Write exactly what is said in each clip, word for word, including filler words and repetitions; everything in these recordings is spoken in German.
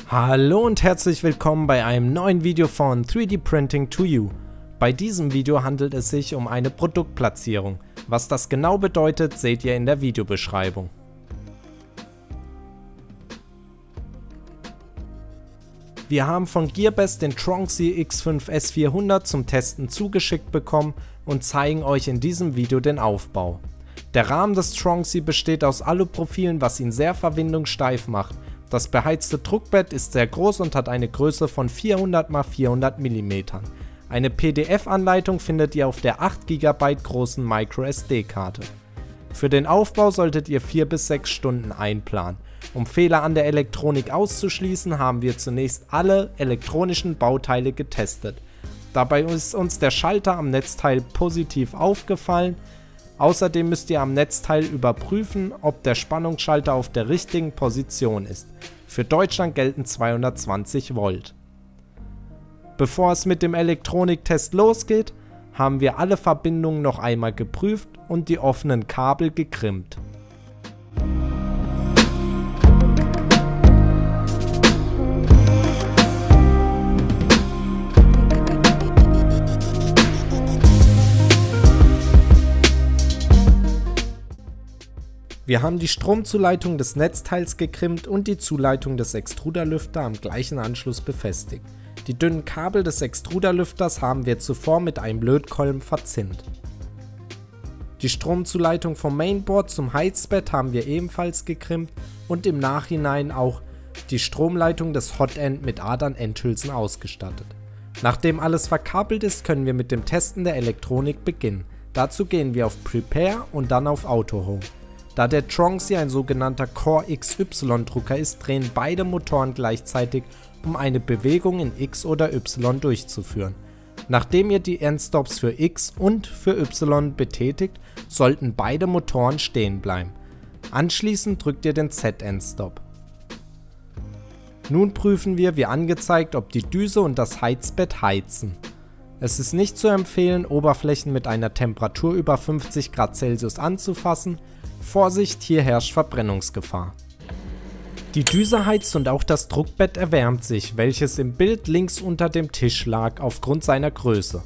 Hallo und herzlich willkommen bei einem neuen Video von drei D Printing to You. Bei diesem Video handelt es sich um eine Produktplatzierung. Was das genau bedeutet, seht ihr in der Videobeschreibung. Wir haben von Gearbest den Tronxy X fünf S vierhundert zum Testen zugeschickt bekommen und zeigen euch in diesem Video den Aufbau. Der Rahmen des Tronxy besteht aus Aluprofilen, was ihn sehr verwindungssteif macht. Das beheizte Druckbett ist sehr groß und hat eine Größe von vierhundert mal vierhundert Millimeter. Eine P D F-Anleitung findet ihr auf der acht Gigabyte großen Micro S D-Karte. Für den Aufbau solltet ihr vier bis sechs Stunden einplanen. Um Fehler an der Elektronik auszuschließen, haben wir zunächst alle elektronischen Bauteile getestet. Dabei ist uns der Schalter am Netzteil positiv aufgefallen. Außerdem müsst ihr am Netzteil überprüfen, ob der Spannungsschalter auf der richtigen Position ist. Für Deutschland gelten zweihundertzwanzig Volt. Bevor es mit dem Elektroniktest losgeht, haben wir alle Verbindungen noch einmal geprüft und die offenen Kabel gekrimmt. Wir haben die Stromzuleitung des Netzteils gekrimmt und die Zuleitung des Extruderlüfter am gleichen Anschluss befestigt. Die dünnen Kabel des Extruderlüfters haben wir zuvor mit einem Lötkolben verzinnt. Die Stromzuleitung vom Mainboard zum Heizbett haben wir ebenfalls gekrimmt und im Nachhinein auch die Stromleitung des Hotend mit Adern-Endhülsen ausgestattet. Nachdem alles verkabelt ist, können wir mit dem Testen der Elektronik beginnen. Dazu gehen wir auf Prepare und dann auf Auto Home. Da der Tronxy ein sogenannter Core X Y Drucker ist, drehen beide Motoren gleichzeitig, um eine Bewegung in X oder Y durchzuführen. Nachdem ihr die Endstops für X und für Y betätigt, sollten beide Motoren stehen bleiben. Anschließend drückt ihr den Z-Endstop. Nun prüfen wir, wie angezeigt, ob die Düse und das Heizbett heizen. Es ist nicht zu empfehlen, Oberflächen mit einer Temperatur über fünfzig Grad Celsius anzufassen. Vorsicht, hier herrscht Verbrennungsgefahr. Die Düse heizt und auch das Druckbett erwärmt sich, welches im Bild links unter dem Tisch lag aufgrund seiner Größe.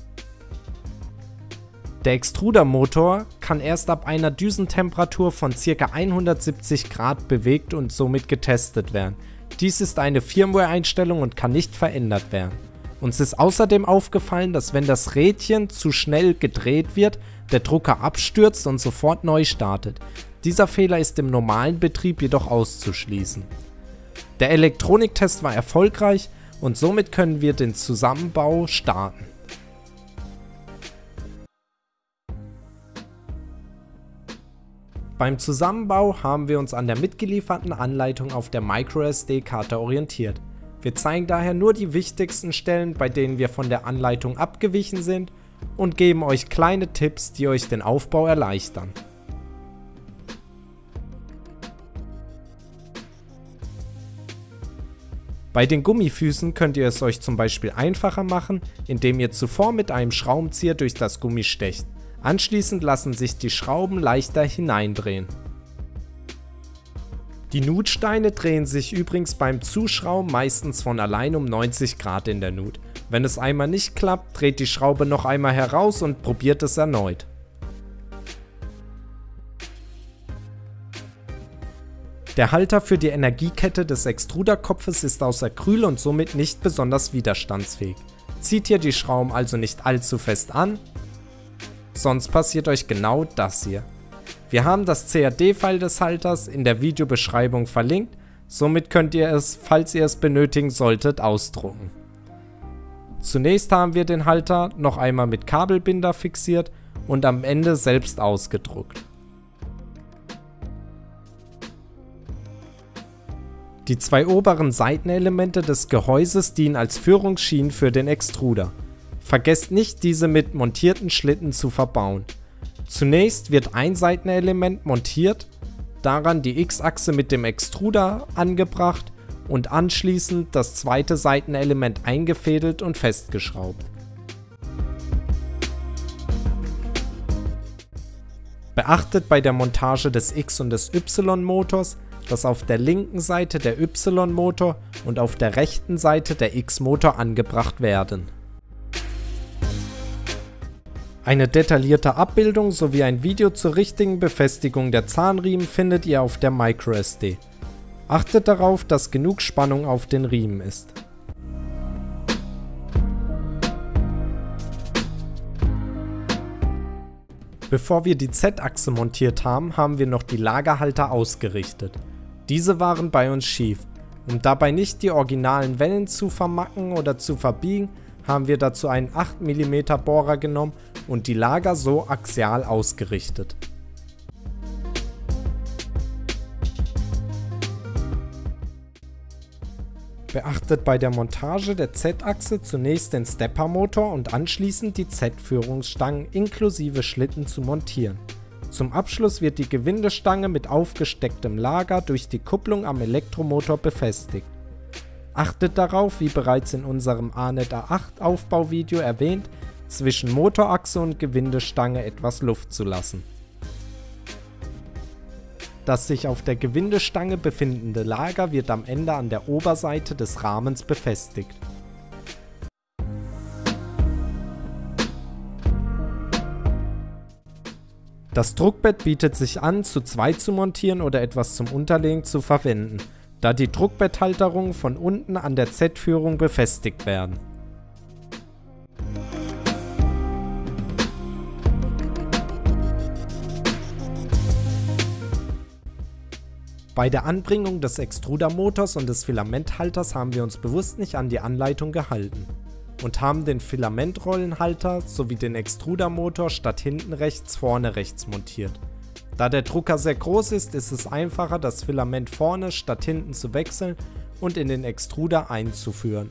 Der Extrudermotor kann erst ab einer Düsentemperatur von ca. hundertsiebzig Grad bewegt und somit getestet werden. Dies ist eine Firmware-Einstellung und kann nicht verändert werden. Uns ist außerdem aufgefallen, dass wenn das Rädchen zu schnell gedreht wird, der Drucker abstürzt und sofort neu startet. Dieser Fehler ist im normalen Betrieb jedoch auszuschließen. Der Elektroniktest war erfolgreich und somit können wir den Zusammenbau starten. Beim Zusammenbau haben wir uns an der mitgelieferten Anleitung auf der Micro S D-Karte orientiert. Wir zeigen daher nur die wichtigsten Stellen, bei denen wir von der Anleitung abgewichen sind, und geben euch kleine Tipps, die euch den Aufbau erleichtern. Bei den Gummifüßen könnt ihr es euch zum Beispiel einfacher machen, indem ihr zuvor mit einem Schraubenzieher durch das Gummi stecht. Anschließend lassen sich die Schrauben leichter hineindrehen. Die Nutsteine drehen sich übrigens beim Zuschrauben meistens von allein um neunzig Grad in der Nut. Wenn es einmal nicht klappt, dreht die Schraube noch einmal heraus und probiert es erneut. Der Halter für die Energiekette des Extruderkopfes ist aus Acryl und somit nicht besonders widerstandsfähig. Zieht ihr die Schrauben also nicht allzu fest an, sonst passiert euch genau das hier. Wir haben das C A D-File des Halters in der Videobeschreibung verlinkt, somit könnt ihr es, falls ihr es benötigen solltet, ausdrucken. Zunächst haben wir den Halter noch einmal mit Kabelbinder fixiert und am Ende selbst ausgedruckt. Die zwei oberen Seitenelemente des Gehäuses dienen als Führungsschienen für den Extruder. Vergesst nicht, diese mit montierten Schlitten zu verbauen. Zunächst wird ein Seitenelement montiert, daran die X-Achse mit dem Extruder angebracht und anschließend das zweite Seitenelement eingefädelt und festgeschraubt. Beachtet bei der Montage des X- und des Y-Motors, dass auf der linken Seite der Y-Motor und auf der rechten Seite der X-Motor angebracht werden. Eine detaillierte Abbildung sowie ein Video zur richtigen Befestigung der Zahnriemen findet ihr auf der MicroSD. Achtet darauf, dass genug Spannung auf den Riemen ist. Bevor wir die Z-Achse montiert haben, haben wir noch die Lagerhalter ausgerichtet. Diese waren bei uns schief. Um dabei nicht die originalen Wellen zu vermacken oder zu verbiegen, haben wir dazu einen acht Millimeter Bohrer genommen und die Lager so axial ausgerichtet. Beachtet bei der Montage der Z-Achse zunächst den Steppermotor und anschließend die Z-Führungsstangen inklusive Schlitten zu montieren. Zum Abschluss wird die Gewindestange mit aufgestecktem Lager durch die Kupplung am Elektromotor befestigt. Achtet darauf, wie bereits in unserem A N E T A acht Aufbauvideo erwähnt, zwischen Motorachse und Gewindestange etwas Luft zu lassen. Das sich auf der Gewindestange befindende Lager wird am Ende an der Oberseite des Rahmens befestigt. Das Druckbett bietet sich an, zu zweit zu montieren oder etwas zum Unterlegen zu verwenden, da die Druckbetthalterungen von unten an der Z-Führung befestigt werden. Bei der Anbringung des Extrudermotors und des Filamenthalters haben wir uns bewusst nicht an die Anleitung gehalten und haben den Filamentrollenhalter sowie den Extrudermotor statt hinten rechts vorne rechts montiert. Da der Drucker sehr groß ist, ist es einfacher, das Filament vorne statt hinten zu wechseln und in den Extruder einzuführen.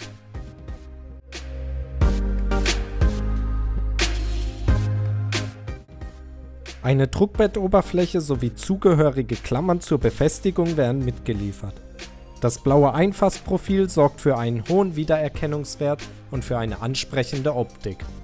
Eine Druckbettoberfläche sowie zugehörige Klammern zur Befestigung werden mitgeliefert. Das blaue Einfassprofil sorgt für einen hohen Wiedererkennungswert und für eine ansprechende Optik.